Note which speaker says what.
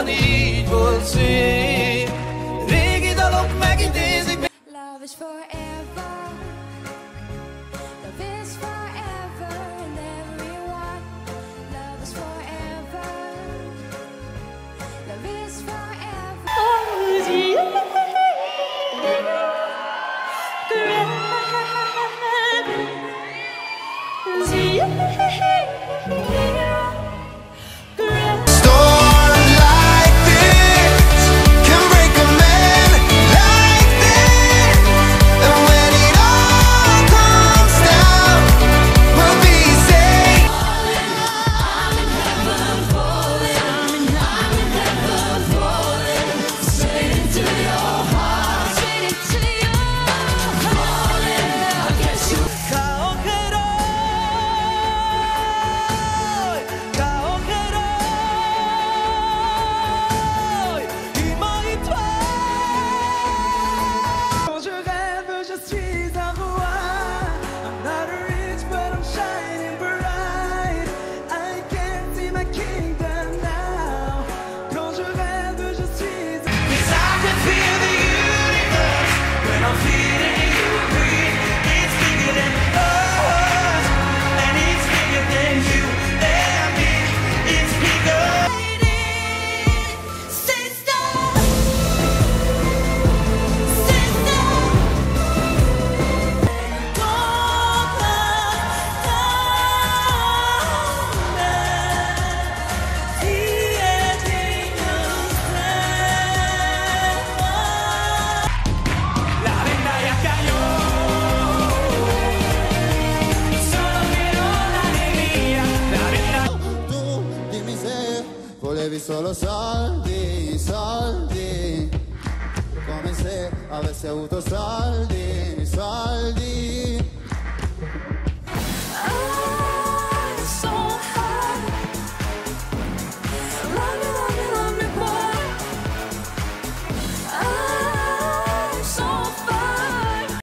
Speaker 1: van így volt szép. Régi dalok megidézik.
Speaker 2: Love is forever. Love is forever and everyone. Love is forever. Love is forever.
Speaker 1: Storm like this can break a man like this. And when it all comes down, we'll be safe. I'm in heaven falling. I'm in heaven falling. Straight into your heart. Straight into your heart. I guess you.
Speaker 3: Volevi solo soldi, soldi, come se avessi avuto soldi, soldi.